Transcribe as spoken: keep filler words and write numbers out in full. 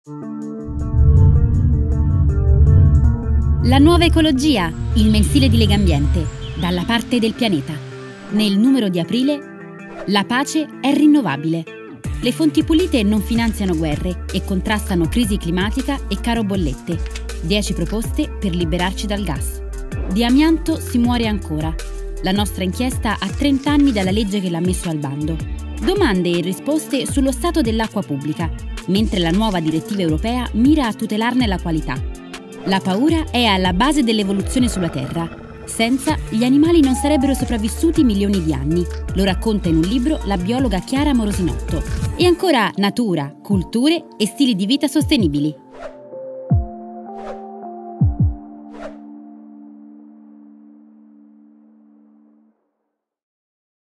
La nuova ecologia, il mensile di Legambiente, dalla parte del pianeta. Nel numero di aprile, la pace è rinnovabile. Le fonti pulite non finanziano guerre e contrastano crisi climatica e caro bollette. dieci proposte per liberarci dal gas. Di amianto si muore ancora. La nostra inchiesta ha trenta anni dalla legge che l'ha messo al bando. Domande e risposte sullo stato dell'acqua pubblica, mentre la nuova direttiva europea mira a tutelarne la qualità. La paura è alla base dell'evoluzione sulla Terra. Senza, gli animali non sarebbero sopravvissuti milioni di anni. Lo racconta in un libro la biologa Chiara Morosinotto. E ancora natura, culture e stili di vita sostenibili.